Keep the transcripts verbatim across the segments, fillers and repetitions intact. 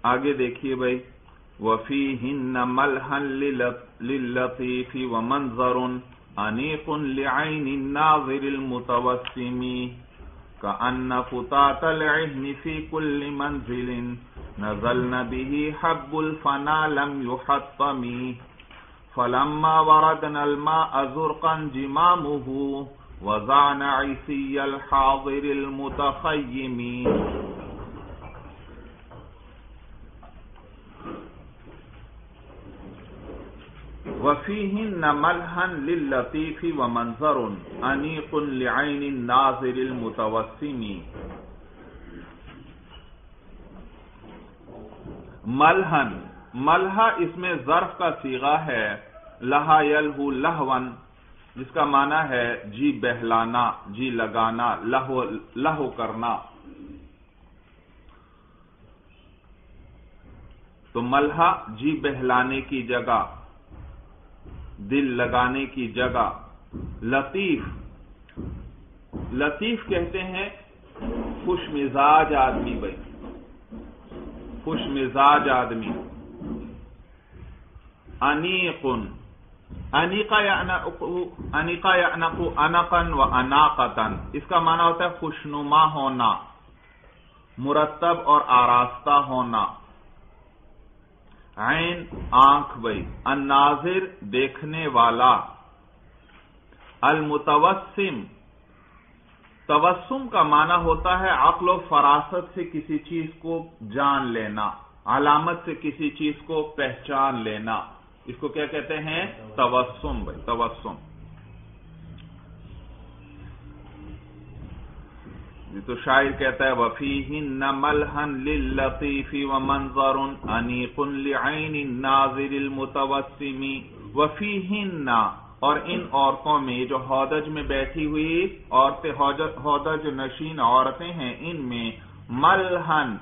آگے دیکھیے بھائی، وَفِيهِنَّ مَلْحًا لِلَّطِيفِ وَمَنظَرٌ أَنِيقٌ لِعَيْنِ النَّاظِرِ الْمُتَوَسِّمِ كَأَنَّ فُتَاةَ الْعِهْنِ فِي كُلِّ مَنْزِلٍ نَزَلْنَ بِهِ حَبُّ الْفَنَا لَمْ يُحَطَّمِ فَلَمَّا وَرَدْنَا الْمَاءَ زُرْقًا جِمَامُهُ وَزَعْنَ عِسِيَّ الْحَاضِرِ الْمُتَخَيِّمِ. وَفِيهِنَّ مَلْحًا لِلَّطِيفِ وَمَنظَرٌ أَنِيقٌ لِعَيْنِ النَّاظِرِ الْمُتَوَسِّمِ. ملحن، ملحہ اس میں ظرف کا صیغہ ہے، لہا یلہو لہون، جس کا معنی ہے جی بہلانا، جی لگانا، لہو لہو کرنا. تو ملحہ جی بہلانے کی جگہ، دل لگانے کی جگہ. لطیف، لطیف کہتے ہیں خوش مزاج آدمی بھائی، خوش مزاج آدمی. انیقن، انیقا انیقا یعنق انقن و اناقتن، اس کا معنی ہوتا ہے خوشنما ہونا، مرتب اور آراستہ ہونا. عین آنکھ بھائی، الناظر دیکھنے والا. المتوسم، توسم کا معنی ہوتا ہے عقل و فراست سے کسی چیز کو جان لینا، علامت سے کسی چیز کو پہچان لینا. اس کو کیا کہتے ہیں؟ توسم بھائی، توسم. تو شاعر کہتا ہے وَفِيهِنَّ مَلْحًا لِلَّطِيفِ وَمَنظَرٌ أَنِيقٌ لِعَيْنِ النَّاظِرِ الْمُتَوَسِّمِ. وَفِيهِنَّ، اور ان عورتوں میں جو ہودج میں بیٹھی ہوئی عورتیں، ہودج نشین عورتیں ہیں، ان میں ملحن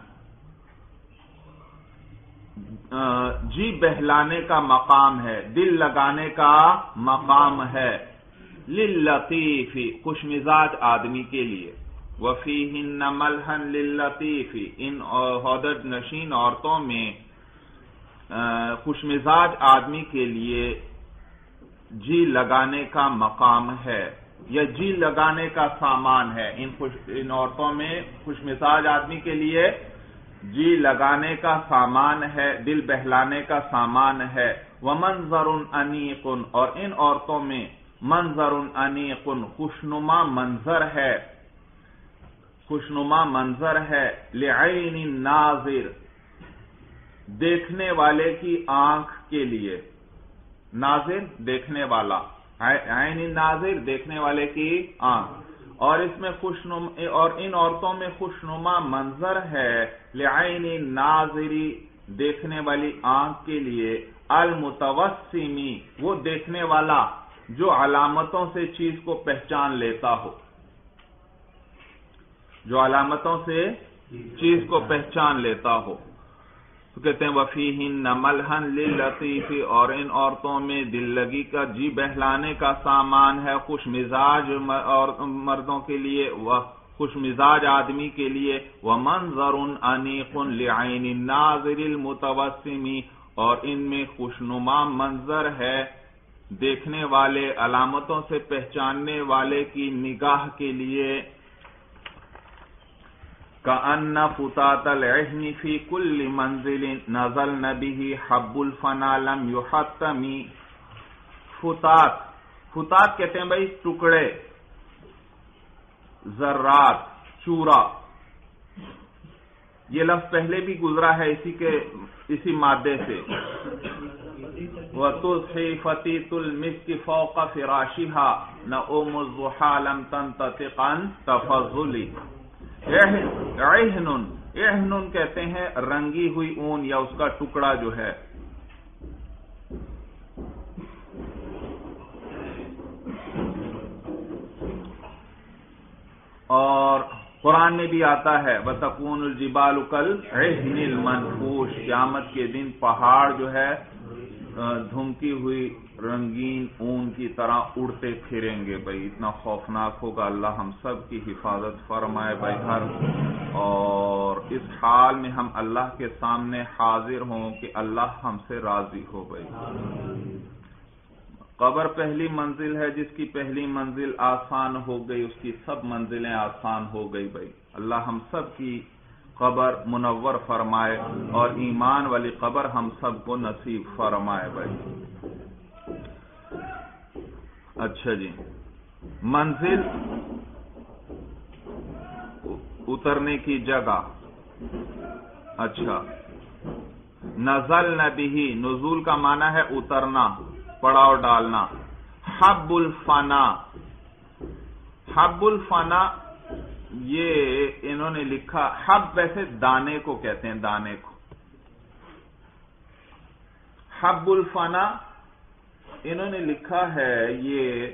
جی بہلانے کا مقام ہے، دل لگانے کا مقام ہے. لِلَّطِيفِ خوش مزاج آدمی کے لیے. وَفِيهِنَّ مَلْحًا لِلَّطِيفِ ان ہودج نشین عورتوں میں خوش مزاج آدمی کے لیے جی لگانے کا مقام ہے، یا جی لگانے کا سامان ہے. ان خوش ان عورتوں میں خوش مزاج آدمی کے لیے جی لگانے کا سامان ہے، دل بہلانے کا سامان ہے. وَمَنظَرٌ أَنِيقٌ، اور ان عورتوں میں منظر انیق خوشنما منظر ہے، خوشنما منظر ہے. لعین الناظر دیکھنے والے کی آنکھ کے لیے. ناظر دیکھنے والا، عین الناظر دیکھنے والے کی آنکھ. اور اس میں خوشنما، اور ان عورتوں میں خوشنما منظر ہے لعین الناظری دیکھنے والی آنکھ کے لیے. المتوسمی وہ دیکھنے والا جو علامتوں سے چیز کو پہچان لیتا ہو، جو علامتوں سے چیز کو پہچان لیتا ہو. تو کہتے ہیں وَفِيهِنَّ مَلْحًا لِلَّطِيفِ، اور ان عورتوں میں دل لگی کا جی بہلانے کا سامان ہے، خوش مزاج اور مردوں کے لیے، وہ خوش مزاج آدمی کے لیے. وَمَنظَرٌ أَنِيقٌ لِعَيْنِ النَّاظِرِ الْمُتَوَسِّمِ، اور ان میں خوشنما منظر ہے دیکھنے والے، علامتوں سے پہچاننے والے کی نگاہ کے لیے. كَأَنَّ فُتَاةَ الْعِهْنِ فِي كُلِّ مَنْزِلٍ نَزَلْنَ بِهِ حَبُّ الْفَنَا لَمْ يُحَطَّمِ. فُتَات، فُتَات کہتے ہیں بھائی ٹکڑے، ذرات، چورا. یہ لفظ پہلے بھی گزرا ہے اسی کے اسی مادے سے. وَتُضْحِي فَتِيتُ الْمِسْكِ فَوْقَ فِرَاشِهَا نَؤُمُ الضُّحَى لَمْ تَنْتَطِقْ عَنْ تَفَضُّلِ. احنن، احنن کہتے ہیں رنگی ہوئی اون یا اس کا ٹکڑا جو ہے. اور قرآن میں بھی آتا ہے وَتَكُونُ الْجِبَالُ كَالْعِهْنِ الْمَنْفُوشِ، قیامت کے دن پہاڑ جو ہے دھمکی ہوئی رنگین اون کی طرح اڑتے پھریں گے بھائی. اتنا خوفناک ہوگا. اللہ ہم سب کی حفاظت فرمائے بھائی. ہر اور اس حال میں ہم اللہ کے سامنے حاضر ہوں کہ اللہ ہم سے راضی ہو بھائی. قبر پہلی منزل ہے. جس کی پہلی منزل آسان ہو گئی اس کی سب منزلیں آسان ہو گئی بھائی. اللہ ہم سب کی قبر منور فرمائے اور ایمان والی قبر ہم سب کو نصیب فرمائے بھائی. اچھا جی, منزل اترنے کی جگہ. اچھا, نزلنا به, نزول کا معنی ہے اترنا, پڑاؤ ڈالنا. حب الفنا, حب الفنا یہ انہوں نے لکھا, حب ویسے دانے کو کہتے ہیں, دانے کو. حب الفنا انہوں نے لکھا ہے یہ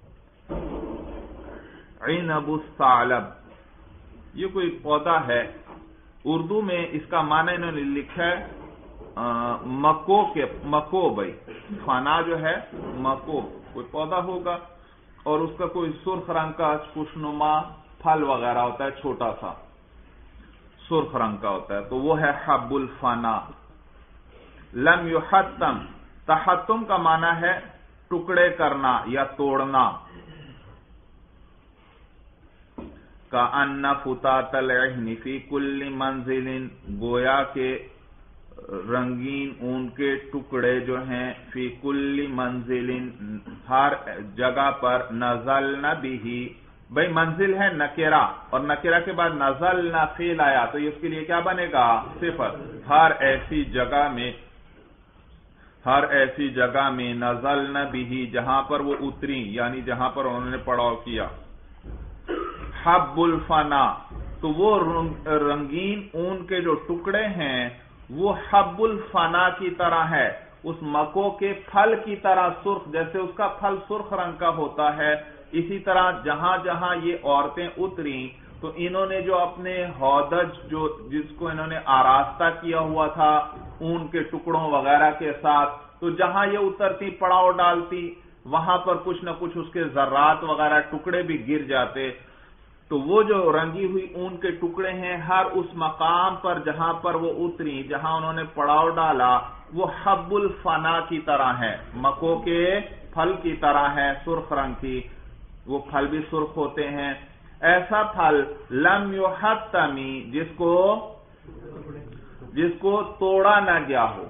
عنب الثعلب, یہ کوئی پودا ہے. اردو میں اس کا معنی انہوں نے لکھا ہے مکو کے, مکو بھائی. فنا جو ہے مکو, کوئی پودا ہوگا اور اس کا کوئی سرخ رنگ کا خوشنما پھل وغیرہ ہوتا ہے, چھوٹا سا سرخ رنگ کا ہوتا ہے, تو وہ ہے حب الفنا. لم یحتم, تحتم کا معنی ہے ٹکڑے کرنا یا توڑنا. کأن فتات العہن فی کل منزل, گویا کے رنگین اون کے ٹکڑے جو ہیں فی کل منزل, ہر جگہ پر. نزلنا بھی, بھئی منزل ہے نکرہ اور نکرہ کے بعد نزلنا فعل آیا تو اس کے لیے کیا بنے گا, صفت. ہر ایسی جگہ میں, ہر ایسی جگہ میں نزلنا بھی, جہاں پر وہ اتری یعنی جہاں پر انہوں نے پڑاؤ کیا. حب الفنا, تو وہ رنگین اون کے جو ٹکڑے ہیں وہ حب الفنا کی طرح ہے, اس مکو کے پھل کی طرح سرخ, جیسے اس کا پھل سرخ رنگ کا ہوتا ہے. اسی طرح جہاں جہاں یہ عورتیں اتریں تو انہوں نے جو اپنے ہودج, جو جس کو انہوں نے آراستہ کیا ہوا تھا اون کے ٹکڑوں وغیرہ کے ساتھ, تو جہاں یہ اترتی پڑاؤ ڈالتی وہاں پر کچھ نہ کچھ اس کے ذرات وغیرہ ٹکڑے بھی گر جاتے. تو وہ جو رنگی ہوئی اون کے ٹکڑے ہیں ہر اس مقام پر جہاں پر وہ اتری, جہاں انہوں نے پڑاؤ ڈالا, وہ حب الفنا کی طرح ہے, مکو کے پھل کی طرح ہے, سرخ رنگ کی. وہ پھل بھی سرخ ہوتے ہیں. ایسا پھل لم یحتمی, جس کو جس کو توڑا نہ گیا ہو.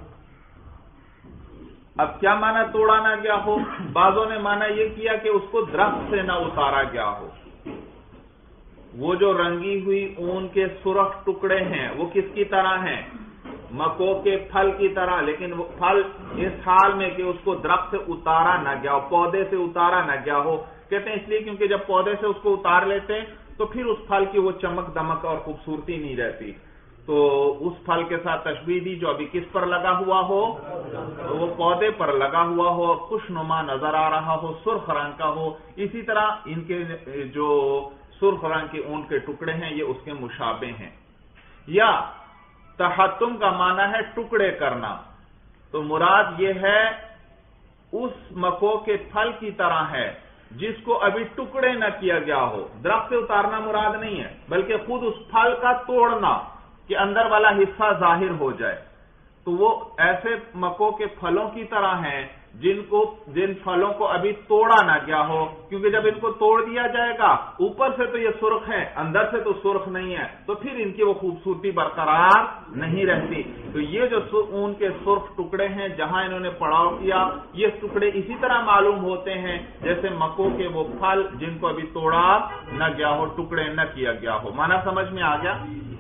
اب کیا معنی توڑا نہ گیا ہو؟ بعضوں نے معنی یہ کیا کہ اس کو درخت سے نہ اتارا گیا ہو. وہ جو رنگی ہوئی اون کے سرخ ٹکڑے ہیں وہ کس کی طرح ہیں, مکو کے پھل کی طرح, لیکن وہ پھل اس حال میں کہ اس کو درخت سے اتارا نہ گیا ہو, پودے سے اتارا نہ گیا ہو. کہتے ہیں اس لیے کیونکہ جب پودے سے اس کو اتار لیتے تو پھر اس پھل کی وہ چمک دمک اور خوبصورتی نہیں رہتی. تو اس پھل کے ساتھ تشبیہ دی جو ابھی کس پر لگا ہوا ہو, تو وہ پودے پر لگا ہوا ہو, خوش نما نظر آ رہا ہو, سرخ رنگ کا ہو. اسی طرح ان کے جو سرخ رنگ کے اون کے ٹکڑے ہیں یہ اس کے مشابہ ہیں. یا تحتم کا معنی ہے ٹکڑے کرنا, تو مراد یہ ہے اس مکو کے پھل کی طرح ہے جس کو ابھی ٹکڑے نہ کیا گیا ہو. درخت سے اتارنا مراد نہیں ہے بلکہ خود اس پھل کا توڑنا کہ اندر والا حصہ ظاہر ہو جائے. تو وہ ایسے مکو کے پھلوں کی طرح ہیں جن کو جن پھلوں کو ابھی توڑا نہ گیا ہو, کیونکہ جب ان کو توڑ دیا جائے گا اوپر سے تو یہ سرخ ہے, اندر سے تو سرخ نہیں ہے, تو پھر ان کی وہ خوبصورتی برقرار نہیں رہتی. تو یہ جو اون کے سرخ ٹکڑے ہیں جہاں انہوں نے پڑاؤ کیا, یہ ٹکڑے اسی طرح معلوم ہوتے ہیں جیسے مکو کے وہ پھل جن کو ابھی توڑا نہ گیا ہو, ٹکڑے نہ کیا گیا ہو. معنی سمجھ میں آ گیا؟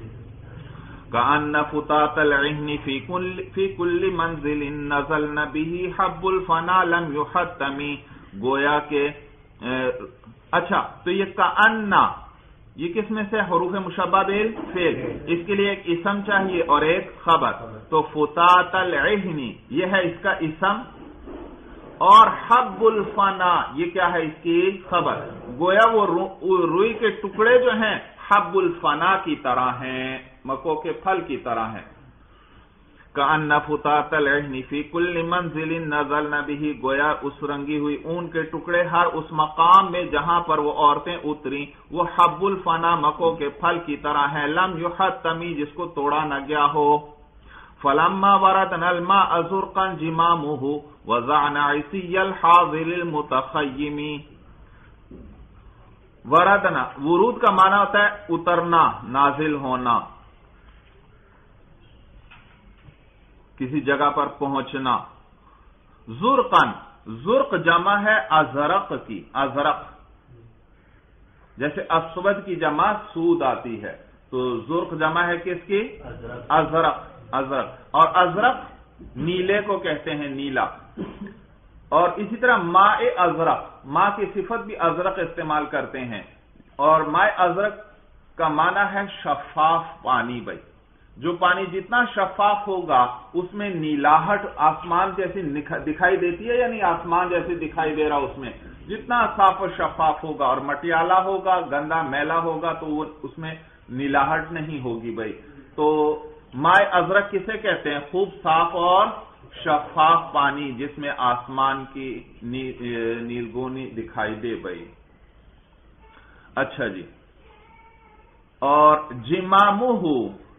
كأن فتات العهن في كل في كل منزل نزلنا به حب الفنا لم يحتم, گویا کہ اچھا تو یہ كأن یہ کس میں سے حروف مشبہ بالفعل, اس کے لیے ایک اسم چاہیے اور ایک خبر. تو فتات العهن یہ ہے اس کا اسم اور حب الفنا یہ کیا ہے اس کی خبر. گویا وہ روئی کے ٹکڑے جو ہیں حب الفنا کی طرح ہیں, مکو کے پھل کی طرح ہیں. कअन्न फुतात अलअहनी फी कुल्ली मंजिलिन नज़लन बिही, गोया उस रंगी हुई ऊन के टुकड़े हर उस मकाम में जहां पर वो औरतें उतरी, वो हब्बुल फना, मको के फल की तरह है, लम युहत्तमी, जिसको तोड़ा न गया हो। फलम्मा वरदनल मा अज़ुरक़न जिमामुहु वज़अना इसियल हाज़िलिल मुतख़य्यिमी। वरदना, वुरूद का माना होता है उतरना, नाजिल होना, किसी जगह पर पहुंचना। जुर्कन, जुर्क जमा है अजरक की, अजरक, जैसे अस्वद की जमा सूद आती है, तो जुर्क जमा है किसकी? अजरक, अजरक। और अजरक नीले को कहते हैं, नीला। और इसी तरह माए अजरक, माँ की सिफत भी अजरक इस्तेमाल करते हैं। और माए अजरक का माना है शफाफ पानी। भाई जो पानी जितना शफाफ होगा उसमें नीलाहट आसमान जैसी दिखाई देती है, यानी आसमान जैसे दिखाई दे रहा उसमें, जितना साफ और शफाफ होगा। और मटियाला होगा, गंदा मैला होगा, तो वो उसमें नीलाहट नहीं होगी। भाई तो माए अजरक किसे कहते हैं? खूब साफ और शफाफ पानी जिसमें आसमान की नी, नीलगोनी दिखाई दे। भाई अच्छा जी। और जिमामुहु,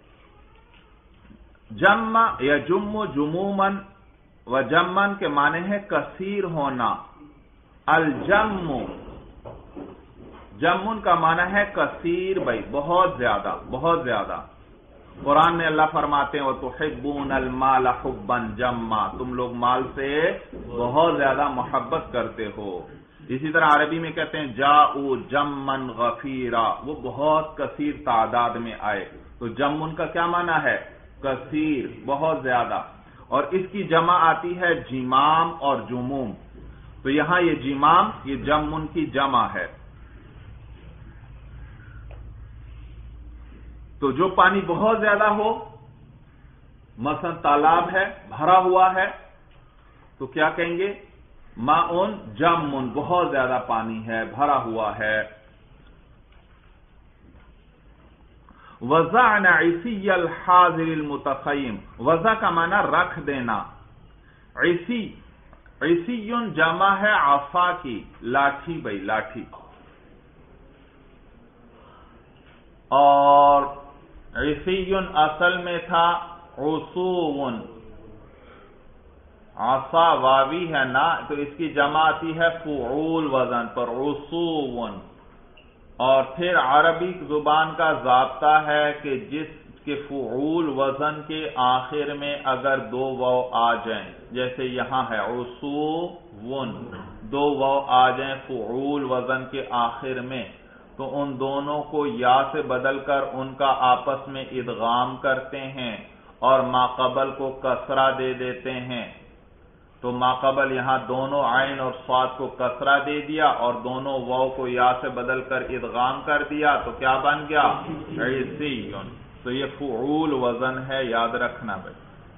जम्मा या जुम्मु जुमूमन व जम्मन के माने हैं कसीर होना। अल जम्मु, जम्मुन का माना है कसीर, भाई बहुत ज्यादा, बहुत ज्यादा। कुरान में अल्लाह फरमाते हैं, तुहिब्बूनल माल हुब्बन जम्मा, तुम लोग माल से बहुत ज्यादा मोहब्बत करते हो। इसी तरह अरबी में कहते हैं जाऊ जम्मन गफीरा, वो बहुत कसीर तादाद में आए। तो जम्मुन का क्या माना है? कसीर, बहुत ज्यादा। और इसकी जमा आती है जिमाम और जुमूम। तो यहां ये जिमाम, ये जम्मुन की जमा है। तो जो पानी बहुत ज्यादा हो, मसलन तालाब है, भरा हुआ है, तो क्या कहेंगे? माउन जम्मुन, बहुत ज्यादा पानी है, भरा हुआ है। वज़अना इसियल हाज़िरिल मुतख़य्यिम, वज़ा का माना रख देना। इसी, इसियुन जमा है आफा की, लाठी, भाई लाठी। और इसियुन असल में था उसुवन, आसा वावी है ना, तो इसकी जमा आती है फुऊल वजन पर, उसुवन। और फिर अरबी जुबान का ज़ाब्ता है कि जिसके फुऊल वजन के आखिर में अगर दो वाव आ जाएं, जैसे यहां है उसुवन, दो वाव आ जाएं फुऊल वजन के आखिर में, तो उन दोनों को या से बदलकर उनका आपस में इदगाम करते हैं और माकबल को कसरा दे देते हैं। तो माकबल यहां दोनों आइन और स्वाद को कसरा दे दिया और दोनों वाव को या से बदलकर इदगाम कर दिया, तो क्या बन गया? इसियुन। तो ये फुऊल वजन है, याद रखना भाई।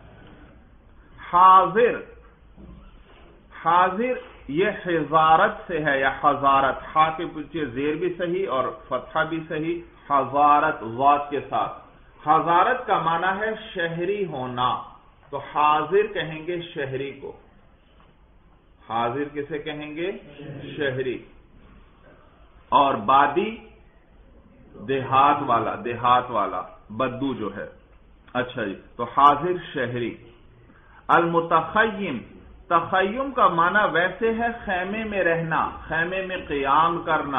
हाजिर, हाजिर ये हिजारत से है या हजारत, हा के पीछे जेर भी सही और फतहा भी सही, हजारत वाद के साथ। हजारत का माना है शहरी होना, तो हाजिर कहेंगे शहरी को। हाजिर किसे कहेंगे? शहरी। और बादी देहात वाला, देहात वाला, बद्दू जो है। अच्छा जी, तो हाजिर शहरी। अल मुतख़य्यिम, तख़य्युम का माना वैसे है खैमे में रहना, खैमे में क़ियाम करना,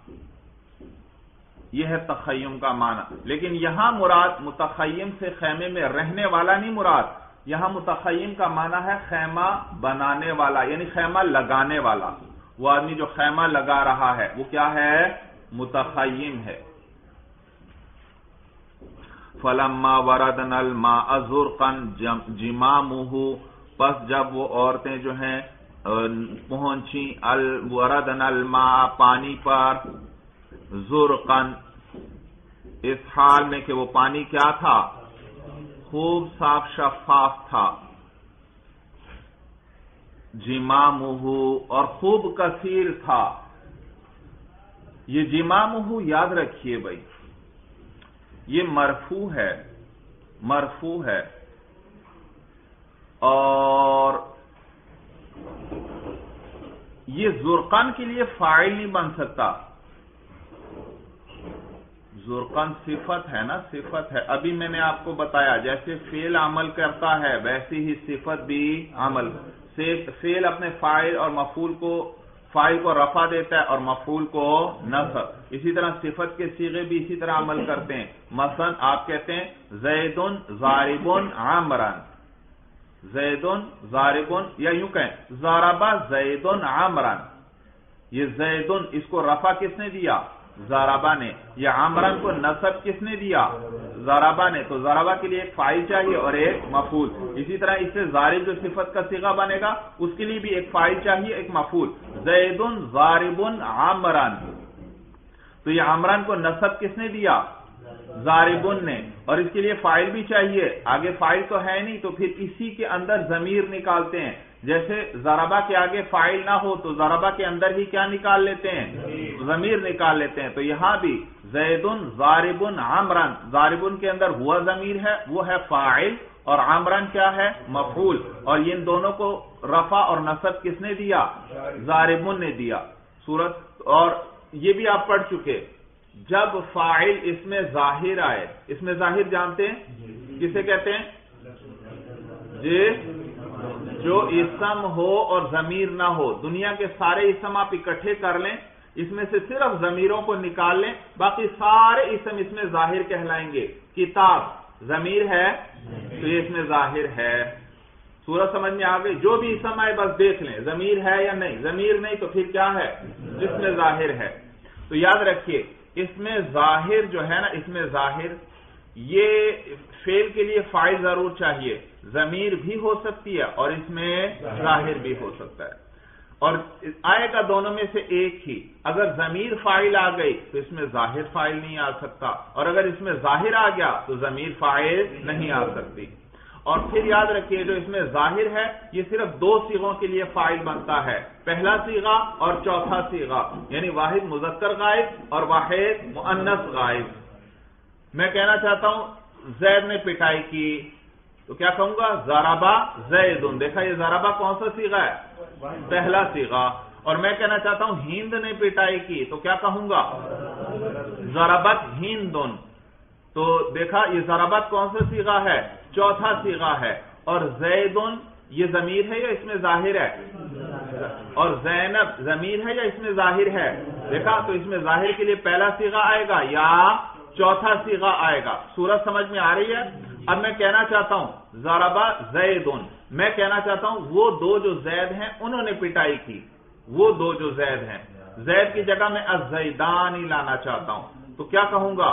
यह है तख़य्युम का माना। लेकिन यहां मुराद मुतख़य्यिम से खैमे में रहने वाला नहीं मुराद, यहां मुतख़य्यिम का माना है खैमा बनाने वाला, यानी खैमा लगाने वाला। वो आदमी जो खैमा लगा रहा है वो क्या है? मुतख़य्यिम है। फलम्मा वरदनल माअ ज़ुरक़न जिमामुहु, बस जब वो औरतें जो हैं पहुंची अल वरदनल मा, पानी पर, ज़ुरक़न, इस हाल में कि वो पानी क्या था? खूब साफ शफाफ था। जिमामुहु, और खूब कसीर था। ये जिमामुहु याद रखिए भाई, ये मरफू है, मरफू है। اور یہ زرقن کے لیے فاعل نہیں بن سکتا. زرقن صفت ہے نا، صفت ہے. ابھی میں نے آپ کو بتایا جیسے فعل عمل کرتا ہے ویسی ہی صفت بھی عمل. فعل اپنے فاعل اور مفعول کو، فاعل کو رفع دیتا ہے اور مفعول کو نصب. اسی طرح صفت کے صیغے بھی اسی طرح عمل کرتے ہیں. مثلا آپ کہتے ہیں زید ضارب عمرا، زید ضارب، یا یوں کہیں ضرب زید عمرا. یہ زید اس کو رفع کس نے دیا؟ ضربہ نے. یہ عمران کو نصب کس نے دیا؟ ضربہ نے. تو ضربہ کے لیے ایک فاعل چاہیے اور ایک مفعول. اسی طرح اس سے ضارب جو صفت کا صیغہ بنے گا اس کے لیے بھی ایک فاعل چاہیے، ایک مفعول. زید ضارب عمران، تو یہ عمران کو نصب کس نے دیا؟ ضارب نے. اور اس کے لیے فاعل بھی چاہیے. آگے فاعل تو ہے نہیں تو پھر اسی کے اندر ضمیر نکالتے ہیں. جیسے ضربہ کے آگے فاعل نہ ہو تو ضربہ کے اندر ہی کیا نکال لیتے ہیں؟ ضمیر نکال لیتے ہیں. تو یہاں بھی زید ضارب عمران، ضارب کے اندر ہوا ضمیر ہے، وہ ہے فاعل، اور عمران کیا ہے؟ مفعول. اور ان دونوں کو رفع اور نصب کس نے دیا؟ ضارب نے دیا. صورت اور یہ بھی آپ پڑھ چکے. جب فاعل اس میں ظاہر آئے، اس میں ظاہر جانتے ہیں کسے کہتے ہیں؟ جی، جو اسم ہو اور ضمیر نہ ہو. دنیا کے سارے اسم آپ اکٹھے کر لیں، اس میں سے صرف ضمیروں کو نکال لیں، باقی سارے اسم اس میں ظاہر کہلائیں گے. کتاب ضمیر ہے تو یہ اس میں ظاہر ہے. سورج سمجھ میں آ گئی؟ جو بھی اسم آئے بس دیکھ لیں ضمیر ہے یا نہیں. ضمیر نہیں تو پھر کیا ہے؟ جس میں ظاہر ہے. تو یاد رکھیے اس میں ظاہر جو ہے نا، اس میں ظاہر یہ فعل کے لیے فاعل ضرور چاہیے. ضمیر بھی ہو سکتی ہے اور اس میں ظاہر بھی ہو سکتا ہے، اور آئے گا دونوں میں سے ایک ہی. اگر ضمیر فاعل آ گئی تو اس میں ظاہر فاعل نہیں آ سکتا، اور اگر اس میں ظاہر آ گیا تو ضمیر فاعل نہیں آ سکتی. اور پھر یاد رکھیے جو اس میں ظاہر ہے یہ صرف دو صیغوں کے لیے فاعل بنتا ہے. پہلا صیغہ اور چوتھا صیغہ، یعنی واحد مذکر غائب اور واحد مؤنث غائب. میں کہنا چاہتا ہوں زید نے پٹائی کی تو کیا کہوں گا؟ ضربہ زید. دیکھا یہ ضربہ کون سا صیغہ ہے؟ پہلا صیغہ. اور میں کہنا چاہتا ہوں ہند نے پٹائی کی تو کیا کہوں گا؟ ضربت ہند. تو دیکھا یہ ضربت کون سا صیغہ ہے؟ چوتھا صیغہ ہے. اور زید یہ ضمیر ہے یا اس میں ظاہر ہے؟ اور زینب ضمیر ہے یا اس میں ظاہر ہے؟ دیکھا تو اس میں ظاہر کے لیے پہلا صیغہ آئے گا یا چوتھا صیغہ آئے گا. صورت سمجھ میں آ رہی ہے؟ اب میں کہنا چاہتا ہوں ضربہ زید، میں کہنا چاہتا ہوں وہ دو جو زید ہیں انہوں نے پٹائی کی. وہ دو جو زید ہیں، زید کی جگہ میں الزیدانی لانا چاہتا ہوں تو کیا کہوں گا؟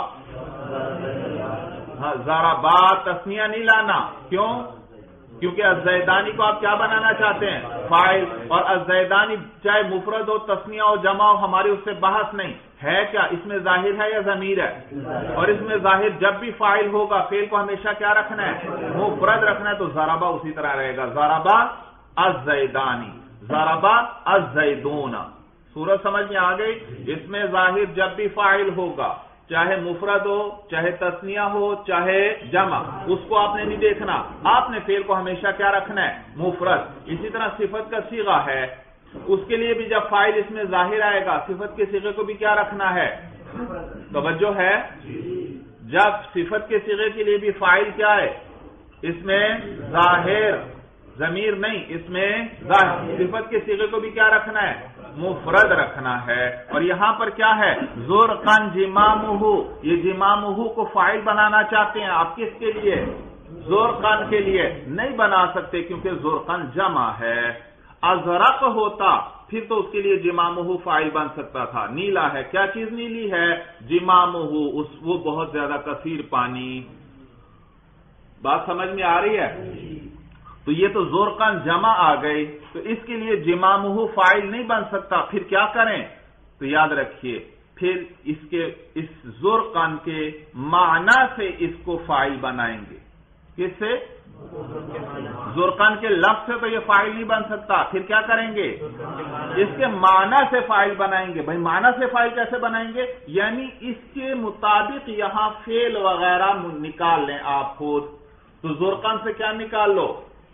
ضربہ تسنیہ نہیں لانا. کیوں؟ کیونکہ الزیدانی کو آپ کیا بنانا چاہتے ہیں؟ فاعل. اور الزیدانی چاہے مفرد ہو، تسنیہ ہو، جمع ہو، ہماری اس سے بحث نہیں ہے. کیا اس میں ظاہر ہے یا ضمیر ہے؟ اور اس میں ظاہر جب بھی فاعل ہوگا فعل کو ہمیشہ کیا رکھنا ہے؟ مفرد رکھنا ہے. تو ضربہ اسی طرح رہے گا، ضربہ الزیدانی، ضربہ الزیدون. صورت سمجھ میں آ گئی؟ اس میں ظاہر جب بھی فاعل ہوگا چاہے مفرد ہو، چاہے تسنیہ ہو، چاہے جمع، اس کو آپ نے نہیں دیکھنا. آپ نے فعل کو ہمیشہ کیا رکھنا ہے؟ مفرد. اسی طرح صفت کا صیغہ ہے، اس کے لیے بھی جب فاعل اس میں ظاہر آئے گا صفت کے صیغے کو بھی کیا رکھنا ہے؟ توجہ ہے؟ جب صفت کے صیغے کے لیے بھی فاعل کیا ہے؟ اس میں ظاہر، ضمیر نہیں، اس میں ظاہر. صفت کے صیغے کو بھی کیا رکھنا ہے؟ مفرد رکھنا ہے. اور یہاں پر کیا ہے؟ زرقن جمامہ، یہ جمامہ کو فاعل بنانا چاہتے ہیں آپ. کس کے لیے؟ زرقن کے لیے. نہیں بنا سکتے کیونکہ زرقن جمع ہے. ازرق ہوتا پھر تو اس کے لیے جمامہ فاعل بن سکتا تھا. نیلا ہے، کیا چیز نیلی ہے؟ جمامہ، اس وہ بہت زیادہ کثیر پانی. بات سمجھ میں آ رہی ہے؟ تو یہ تو زرقن جمع آ گئی تو اس کے لیے جمامہ فاعل نہیں بن سکتا. پھر کیا کریں؟ تو یاد رکھیے پھر اس کے اس زرقن کے معنی سے اس کو فاعل بنائیں گے. کس سے؟ زرقن کے لفظ سے تو یہ فاعل نہیں بن سکتا. پھر کیا کریں گے؟ اس کے معنی سے فاعل بنائیں گے. بھائی معنی سے فاعل کیسے بنائیں گے؟ یعنی اس کے مطابق یہاں فعل وغیرہ نکال لیں آپ خود. تو زرقن سے کیا نکال لو؟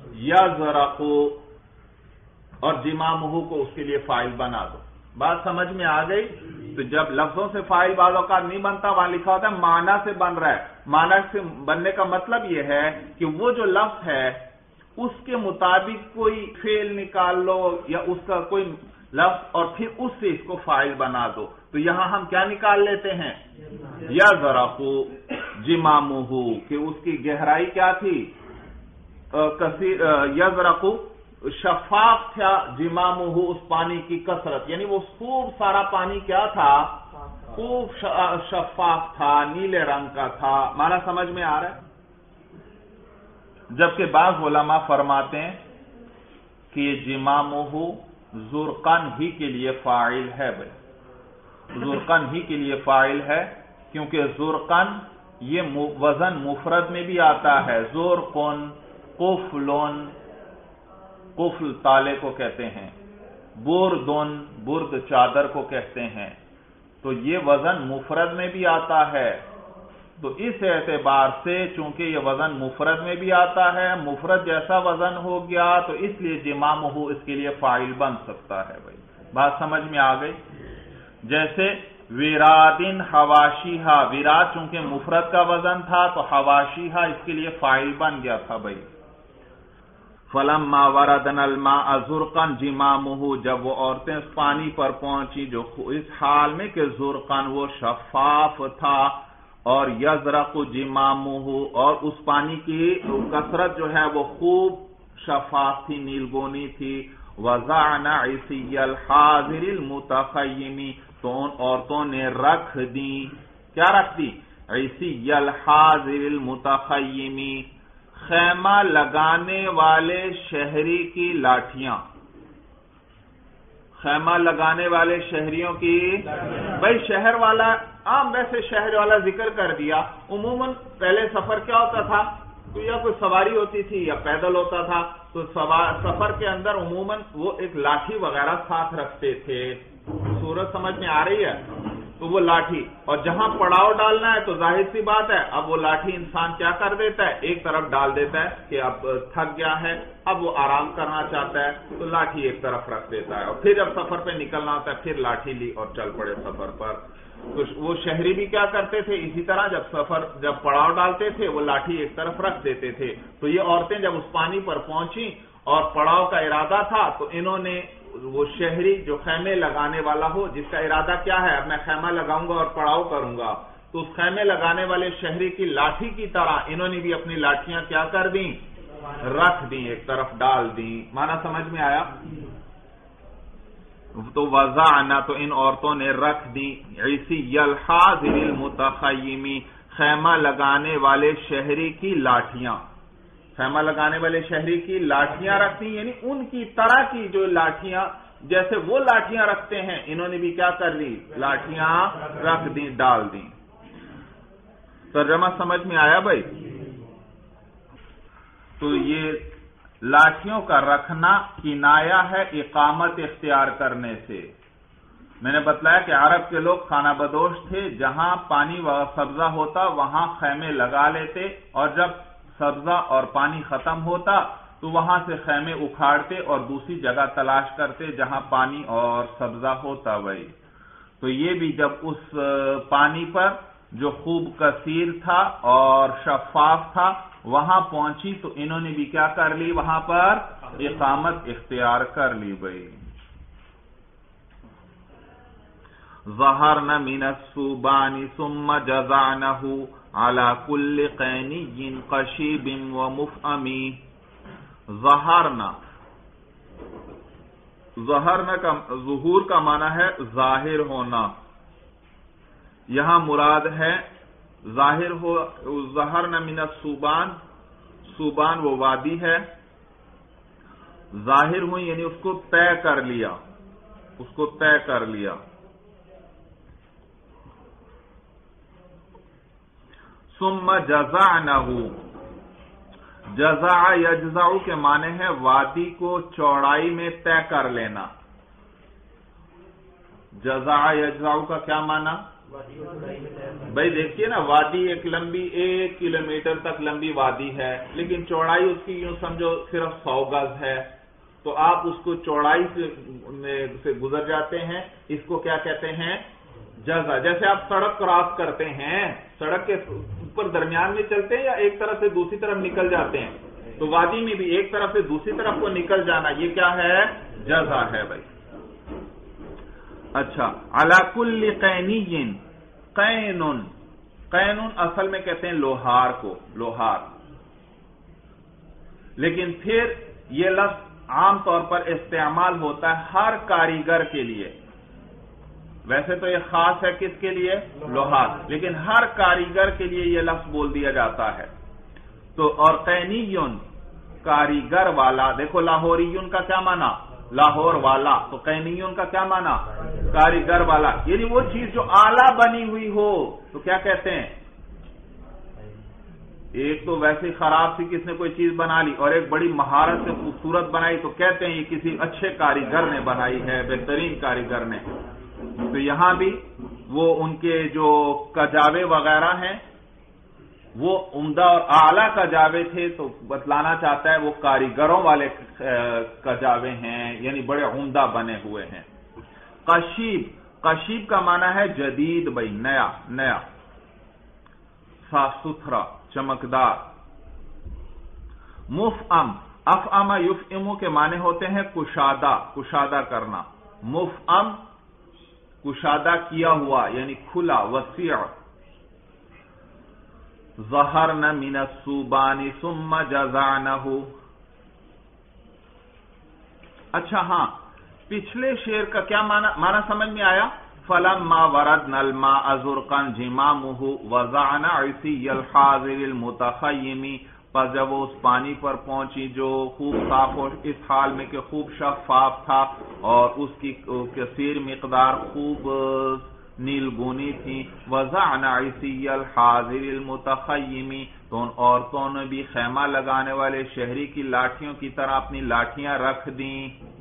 یزرقو اور جمامہ کو اس کے لیے فاعل بنا دو. بات سمجھ میں آ گئی؟ تو جب لفظوں سے فاعل بعض اوقات نہیں بنتا، وہاں لکھا ہوتا ہے معنی سے بن رہا ہے. معنی سے بننے کا مطلب یہ ہے کہ وہ جو لفظ ہے اس کے مطابق کوئی فعل نکال لو یا اس کا کوئی لفظ اور پھر اس سے اس کو فاعل بنا دو. تو یہاں ہم کیا نکال لیتے ہیں؟ یزرقو جمامہ، کہ اس کی گہرائی کیا تھی؟ کثیر. یزرقو شفاف تھا، جمامہ اس پانی کی کثرت، یعنی وہ خوب سارا پانی کیا تھا؟ خوب شفاف تھا، نیلے رنگ کا تھا. مانا سمجھ میں آ رہا ہے؟ جبکہ بعض علماء فرماتے ہیں کہ یہ جمامہ زرقن ہی کے لیے فاعل ہے. بھائی زرقن ہی کے لیے فاعل ہے، کیونکہ زرقن یہ وزن مفرد میں بھی آتا ہے. زرقن، قفلن، قفل تالے کو کہتے ہیں، بردن برد چادر کو کہتے ہیں. تو یہ وزن مفرد میں بھی آتا ہے. تو اس اعتبار سے چونکہ یہ وزن مفرد میں بھی آتا ہے، مفرد جیسا وزن ہو گیا، تو اس لیے جمامہ اس کے لیے فاعل بن سکتا ہے. بھائی بات سمجھ میں آ گئی؟ جیسے ویرادن حواشیہا، ویراد چونکہ مفرد کا وزن تھا تو حواشیہا اس کے لیے فاعل بن گیا تھا. بھائی فلما وردن الماء زرقا جمامہ، جب وہ عورتیں اس پانی پر پہنچی جو اس حال میں کہ زرقن وہ شفاف تھا، اور یزرق جمامہ اور اس پانی کی کثرت جو ہے وہ خوب شفاف تھی، نیلگونی تھی. وضعن عصی الحاضر المتخیم، تو ان عورتوں نے رکھ دی، کیا رکھ دی؟ عصی الحاضر المتخیم، خیمہ لگانے والے شہری کی لاٹھیاں. خیمہ لگانے والے شہریوں کی، بھائی شہر والا عام ویسے شہر والا ذکر کر دیا. عموماً پہلے سفر کیا ہوتا تھا؟ تو یا کوئی سواری ہوتی تھی یا پیدل ہوتا تھا. تو سفر کے اندر عموماً وہ ایک لاٹھی وغیرہ ساتھ رکھتے تھے. صورت سمجھ میں آ رہی ہے؟ تو وہ لاٹھی، اور جہاں پڑاؤ ڈالنا ہے تو ظاہر سی بات ہے اب وہ لاٹھی انسان کیا کر دیتا ہے؟ ایک طرف ڈال دیتا ہے کہ اب تھک گیا ہے، اب وہ آرام کرنا چاہتا ہے تو لاٹھی ایک طرف رکھ دیتا ہے، اور پھر جب سفر پہ نکلنا ہوتا ہے پھر لاٹھی لی اور چل پڑے سفر پر. تو وہ شہری بھی کیا کرتے تھے؟ اسی طرح جب سفر جب پڑاؤ ڈالتے تھے وہ لاٹھی ایک طرف رکھ دیتے تھے. تو یہ عورتیں جب اس پانی پر پہنچی اور پڑاؤ کا ارادہ تھا تو انہوں نے وہ شہری جو خیمے لگانے والا ہو، جس کا ارادہ کیا ہے؟ اب میں خیمہ لگاؤں گا اور پڑاؤ کروں گا، تو اس خیمے لگانے والے شہری کی لاٹھی کی طرح انہوں نے بھی اپنی لاٹھیاں کیا کر دیں؟ رکھ دیں، ایک طرف ڈال دیں. مانا سمجھ میں آیا؟ تو وضعنا، تو ان عورتوں نے رکھ دی، عصی الحاضر المتخیم، خیمہ لگانے والے شہری کی لاٹھیاں. خیمہ لگانے والے شہری کی لاٹھیاں رکھ دی، یعنی ان کی طرح کی جو لاٹھیاں جیسے وہ لاٹھیاں رکھتے ہیں انہوں نے بھی کیا کر لی؟ لاٹھیاں رکھ دی، ڈال دی. ترجمہ سمجھ میں آیا بھائی؟ تو یہ لاٹھیوں کا رکھنا کنایا ہے اقامت اختیار کرنے سے. میں نے بتلایا کہ عرب کے لوگ خانہ بدوش تھے، جہاں پانی و سبزہ ہوتا وہاں خیمے لگا لیتے، اور جب سبزہ اور پانی ختم ہوتا تو وہاں سے خیمے اکھاڑتے اور دوسری جگہ تلاش کرتے جہاں پانی اور سبزہ ہوتا. بھائی تو یہ بھی جب اس پانی پر جو خوب کثیر تھا اور شفاف تھا وہاں پہنچی تو انہوں نے بھی کیا کر لی؟ وہاں پر اقامت اختیار کر لی. بھائی ظہرن من الصوبان ثم جزعنہ علی کل قینی قشیب ومفعمی. ظہرنا، ظہرنا کا ظہور کا معنی ہے ظاہر ہونا. یہاں مراد ہے ظاہر ہو. ظہرنا من الصوبان، صوبان وہ وادی ہے، ظاہر ہوئی یعنی اس کو طے کر لیا، اس کو طے کر لیا. ثم جزعنہ، جزع یجزع کے معنی ہے وادی کو چوڑائی میں طے کر لینا. جزع یجزع کا کیا معنی؟ بھائی دیکھیے نا، وادی ایک لمبی ایک کلومیٹر تک لمبی وادی ہے، لیکن چوڑائی اس کی یوں سمجھو صرف سو گز ہے، تو آپ اس کو چوڑائی سے گزر جاتے ہیں، اس کو کیا کہتے ہیں؟ جزا۔ جیسے آپ سڑک کراس کرتے ہیں، سڑک کے اوپر درمیان میں چلتے ہیں یا ایک طرف سے دوسری طرف نکل جاتے ہیں، تو وادی میں بھی ایک طرف سے دوسری طرف کو نکل جانا، یہ کیا ہے؟ جزا ہے بھائی۔ اچھا، علی کل قینی، قینن، قینن اصل میں کہتے ہیں لوہار کو، لوہار، لیکن پھر یہ لفظ عام طور پر استعمال ہوتا ہے ہر کاریگر کے لیے۔ ویسے تو یہ خاص ہے کس کے لیے؟ لوہار، لیکن ہر کاریگر کے لیے یہ لفظ بول دیا جاتا ہے۔ تو اور قینیون کاریگر والا، دیکھو لاہوریون کا کیا معنی؟ لاہور والا، تو قینیون کا کیا معنی؟ کاریگر والا، یعنی وہ چیز جو اعلیٰ بنی ہوئی ہو تو کیا کہتے ہیں؟ ایک تو ویسے خراب سی کس نے کوئی چیز بنا لی، اور ایک بڑی مہارت سے خوبصورت بنائی تو کہتے ہیں یہ کسی اچھے کاریگر نے بنائی ہے، بہترین کاریگر نے۔ تو یہاں بھی وہ ان کے جو کجاوے وغیرہ ہیں وہ عمدہ اور اعلیٰ کجاوے تھے، تو بتلانا چاہتا ہے وہ کاریگروں والے کجاوے ہیں، یعنی بڑے عمدہ بنے ہوئے ہیں۔ قشیب، قشیب کا معنی ہے جدید بھائی، نیا، نیا، صاف ستھرا، چمکدار۔ مفعم، افعم یفعم کے معنی ہوتے ہیں کشادہ، کشادہ کرنا۔ مفعم کشادہ کیا ہوا، یعنی کھلا، وسیع۔ ظہرن من الصوبان ثم جزعنہ۔ اچھا ہاں، پچھلے شعر کا کیا معنی معنی سمجھ میں آیا؟ فلما وردنا الماء زرقا جمامہ وضعنا عصی الحاضر المتخیم، پس جب وہ اس پانی پر پہنچی جو خوب صاف ہو، اس حال میں کہ خوب شفاف تھا اور اس کی کثیر مقدار خوب نیلگونی تھی، وضعنا عصی الحاضر المتخیم، تو ان عورتوں نے بھی خیمہ لگانے والے شہری کی لاٹھیوں کی طرح اپنی لاٹھیاں رکھ دیں۔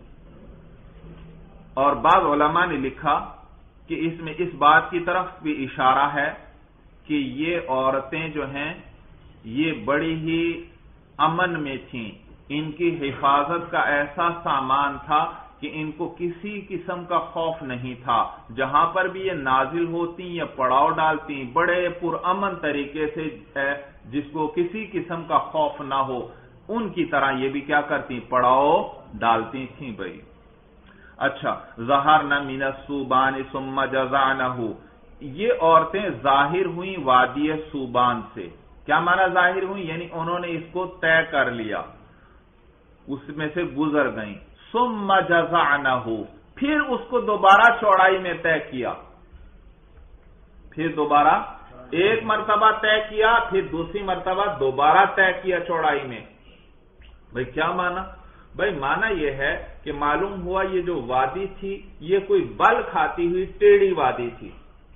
اور بعض علماء نے لکھا کہ اس میں اس بات کی طرف بھی اشارہ ہے کہ یہ عورتیں جو ہیں یہ بڑی ہی امن میں تھیں، ان کی حفاظت کا ایسا سامان تھا کہ ان کو کسی قسم کا خوف نہیں تھا، جہاں پر بھی یہ نازل ہوتی یا پڑاؤ ڈالتی بڑے پرامن طریقے سے، جس کو کسی قسم کا خوف نہ ہو، ان کی طرح یہ بھی کیا کرتی؟ پڑاؤ ڈالتی تھیں بھائی۔ اچھا، ظہرنا من الصوبان ثم جزعنہ، یہ عورتیں ظاہر ہوئیں وادی صوبان سے۔ کیا معنی ظاہر ہوئیں؟ یعنی انہوں نے اس کو طے کر لیا، اس میں سے گزر گئیں۔ ثم جزعنہ، پھر اس کو دوبارہ چوڑائی میں طے کیا، پھر دوبارہ ایک مرتبہ طے کیا، پھر دوسری مرتبہ دوبارہ طے کیا چوڑائی میں۔ بھائی کیا معنی؟ بھائی معنی یہ ہے کہ معلوم ہوا یہ جو وادی تھی یہ کوئی بل کھاتی ہوئی ٹیڑھی وادی تھی۔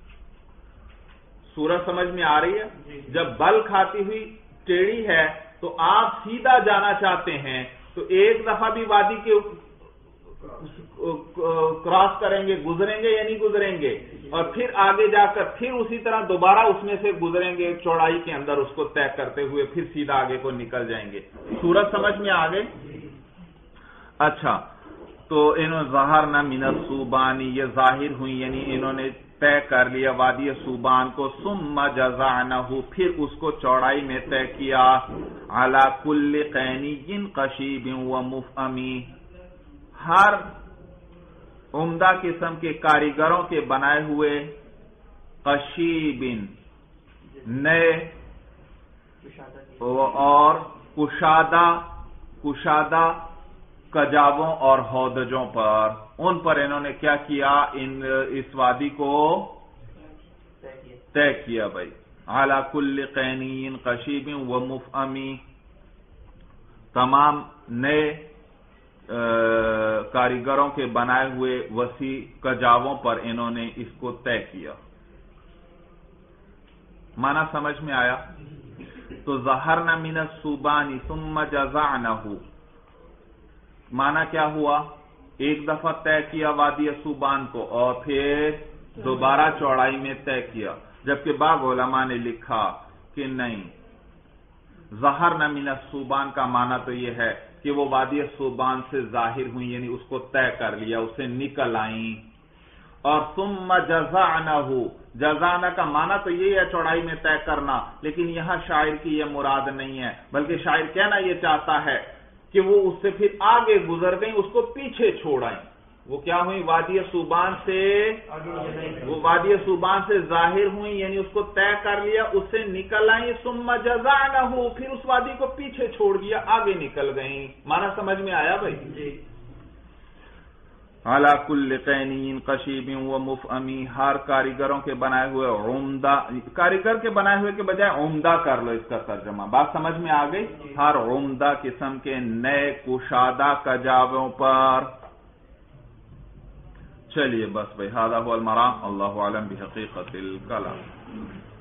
سورج سمجھ میں آ رہی ہے؟ جب بل کھاتی ہوئی ٹیڑھی ہے تو آپ سیدھا جانا چاہتے ہیں تو ایک دفعہ بھی وادی کے کراس کریں گے، گزریں گے یا نہیں گزریں گے، اور پھر آگے جا کر پھر اسی طرح دوبارہ اس میں سے گزریں گے چوڑائی کے اندر، اس کو طے کرتے ہوئے پھر سیدھا آگے کو نکل جائیں گے۔ سورج سمجھ میں آ گئے؟ اچھا، تو انہوں ظہرنا من الصوبان، یہ ظاہر ہوئی یعنی انہوں نے طے کر لیا وادی صوبان کو، ثم جزعنہ، پھر اس کو چوڑائی میں طے کیا، علی کل قینی قشیب و مفعمی، ہر عمدہ قسم کے کاریگروں کے بنائے ہوئے، قشیب نئے اور کشادہ کشادہ کجاووں اور ہودجوں پر، ان پر انہوں نے کیا کیا؟ ان اس وادی کو طے کیا بھائی، علی کل قینی قشیب و مفعمی، تمام نئے کاریگروں کے بنائے ہوئے وسیع کجاووں پر انہوں نے اس کو طے کیا۔ معنی سمجھ میں آیا؟ تو ظہرنا من الصوبان ثم جزعنہ، معنی کیا ہوا؟ ایک دفعہ طے کیا وادی صوبان کو اور پھر دوبارہ چوڑائی میں طے کیا۔ جبکہ بعض علماء نے لکھا کہ نہیں، ظہرن من الصوبان کا معنی تو یہ ہے کہ وہ وادی صوبان سے ظاہر ہوئی، یعنی اس کو طے کر لیا، اسے نکل آئیں. اور ثم جزعنہ، جزعنہ کا معنی تو یہ ہے چوڑائی میں طے کرنا، لیکن یہاں شاعر کی یہ مراد نہیں ہے، بلکہ شاعر کہنا یہ چاہتا ہے کہ وہ اس سے پھر آگے گزر گئیں، اس کو پیچھے چھوڑ آئیں. وہ کیا ہوئی؟ وادی صوبان سے وہ وادی صوبان سے ظاہر ہوئی، یعنی اس کو طے کر لیا، اس سے نکل آئیں. ثم جزعنہ، پھر اس وادی کو پیچھے چھوڑ دیا، آگے نکل گئیں. معنی سمجھ میں آیا بھائی؟ جی. علی کل قینین قشیب و مفہمی، ہر کاریگروں کے بنائے ہوئے عمدہ، کاریگر کے بنائے ہوئے کے بجائے عمدہ کر لو اس کا ترجمہ. بات سمجھ میں آ گئی؟ ہر عمدہ قسم کے نئے کشادہ کجاووں پر. چلیے بس بھائی، ھذا ھو المرام، اللہ اعلم بحقیقت الکلام.